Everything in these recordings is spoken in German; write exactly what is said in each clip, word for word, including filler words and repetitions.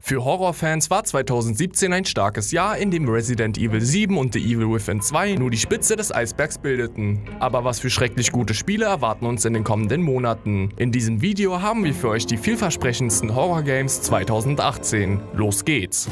Für Horrorfans war zweitausendsiebzehn ein starkes Jahr, in dem Resident Evil sieben und The Evil Within zwei nur die Spitze des Eisbergs bildeten. Aber was für schrecklich gute Spiele erwarten uns in den kommenden Monaten? In diesem Video haben wir für euch die vielversprechendsten Horror-Games zweitausendachtzehn. Los geht's!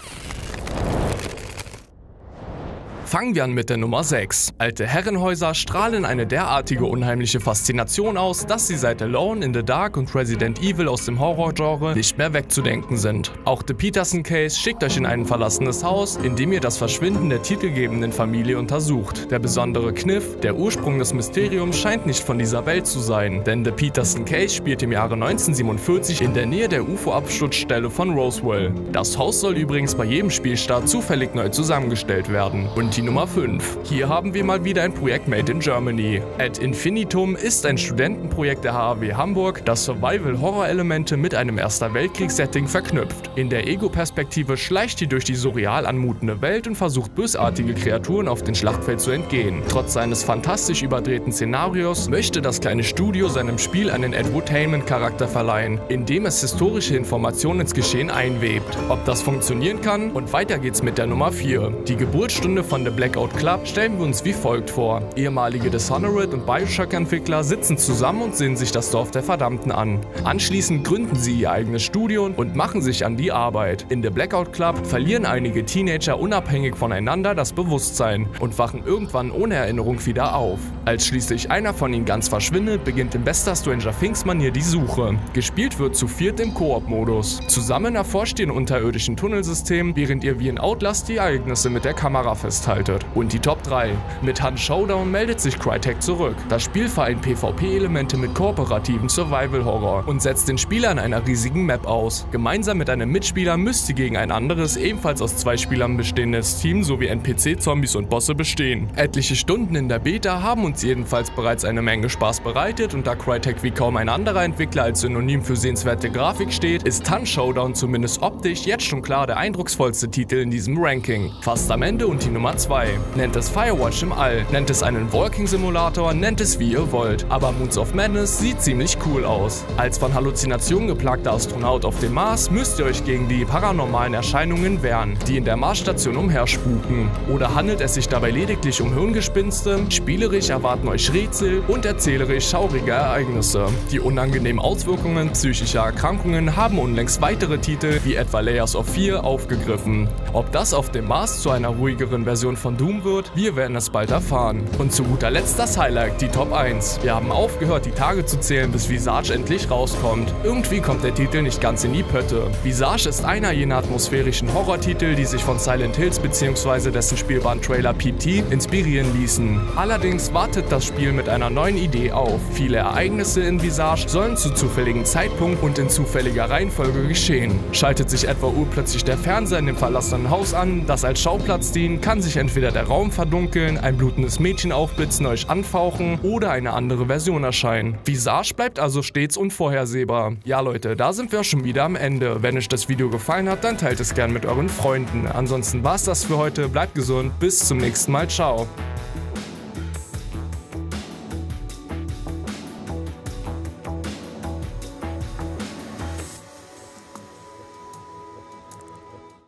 Fangen wir an mit der Nummer sechs. Alte Herrenhäuser strahlen eine derartige unheimliche Faszination aus, dass sie seit Alone in the Dark und Resident Evil aus dem Horrorgenre nicht mehr wegzudenken sind. Auch The Peterson Case schickt euch in ein verlassenes Haus, in dem ihr das Verschwinden der titelgebenden Familie untersucht. Der besondere Kniff, der Ursprung des Mysteriums scheint nicht von dieser Welt zu sein, denn The Peterson Case spielt im Jahre neunzehnhundertsiebenundvierzig in der Nähe der U F O-Absturzstelle von Roswell. Das Haus soll übrigens bei jedem Spielstart zufällig neu zusammengestellt werden. Und die Nummer fünf. Hier haben wir mal wieder ein Projekt made in Germany. Ad Infinitum ist ein Studentenprojekt der H A W Hamburg, das Survival-Horror-Elemente mit einem Erster-Weltkriegs-Setting verknüpft. In der Ego-Perspektive schleicht ihr durch die surreal anmutende Welt und versucht bösartige Kreaturen auf dem Schlachtfeld zu entgehen. Trotz seines fantastisch überdrehten Szenarios möchte das kleine Studio seinem Spiel einen Edutainment-Charakter verleihen, indem es historische Informationen ins Geschehen einwebt. Ob das funktionieren kann? Und weiter geht's mit der Nummer vier. Die Geburtsstunde von The Blackout Club stellen wir uns wie folgt vor. Ehemalige Dishonored und Bioshock-Entwickler sitzen zusammen und sehen sich das Dorf der Verdammten an. Anschließend gründen sie ihr eigenes Studio und machen sich an die Arbeit. In The Blackout Club verlieren einige Teenager unabhängig voneinander das Bewusstsein und wachen irgendwann ohne Erinnerung wieder auf. Als schließlich einer von ihnen ganz verschwindet, beginnt in bester Stranger Things-Manier die Suche. Gespielt wird zu viert im Koop-Modus. Zusammen erforscht ihr ein unterirdischen Tunnelsystem, während ihr wie in Outlast die Ereignisse mit der Kamera festhaltet. Und die Top drei. Mit Hunt Showdown meldet sich Crytek zurück. Das Spiel vereint PvP-Elemente mit kooperativen Survival-Horror und setzt den Spieler in einer riesigen Map aus. Gemeinsam mit einem Mitspieler müsst ihr gegen ein anderes, ebenfalls aus zwei Spielern bestehendes Team sowie N P C, Zombies und Bosse bestehen. Etliche Stunden in der Beta haben uns jedenfalls bereits eine Menge Spaß bereitet, und da Crytek wie kaum ein anderer Entwickler als Synonym für sehenswerte Grafik steht, ist Hunt Showdown zumindest optisch jetzt schon klar der eindrucksvollste Titel in diesem Ranking. Fast am Ende und die Nummer zwei. Nennt es Firewatch im All, nennt es einen Walking-Simulator, nennt es wie ihr wollt. Aber Moons of Madness sieht ziemlich cool aus. Als von Halluzinationen geplagter Astronaut auf dem Mars müsst ihr euch gegen die paranormalen Erscheinungen wehren, die in der Marsstation umherspuken. Oder handelt es sich dabei lediglich um Hirngespinste? Spielerisch erwarten euch Rätsel und erzählerisch schaurige Ereignisse. Die unangenehmen Auswirkungen psychischer Erkrankungen haben unlängst weitere Titel wie etwa Layers of Fear aufgegriffen. Ob das auf dem Mars zu einer ruhigeren Version von Doom wird, wir werden es bald erfahren. Und zu guter Letzt das Highlight, die Top eins. Wir haben aufgehört, die Tage zu zählen, bis Visage endlich rauskommt. Irgendwie kommt der Titel nicht ganz in die Pötte. Visage ist einer jener atmosphärischen Horrortitel, die sich von Silent Hills bzw. dessen spielbaren Trailer P T inspirieren ließen. Allerdings wartet das Spiel mit einer neuen Idee auf. Viele Ereignisse in Visage sollen zu zufälligen Zeitpunkt und in zufälliger Reihenfolge geschehen. Schaltet sich etwa urplötzlich der Fernseher in dem verlassenen Haus an, das als Schauplatz dient, kann sich entweder der Raum verdunkeln, ein blutendes Mädchen aufblitzen, euch anfauchen oder eine andere Version erscheinen. Visage bleibt also stets unvorhersehbar. Ja Leute, da sind wir schon wieder am Ende. Wenn euch das Video gefallen hat, dann teilt es gern mit euren Freunden. Ansonsten war's das für heute, bleibt gesund, bis zum nächsten Mal, ciao.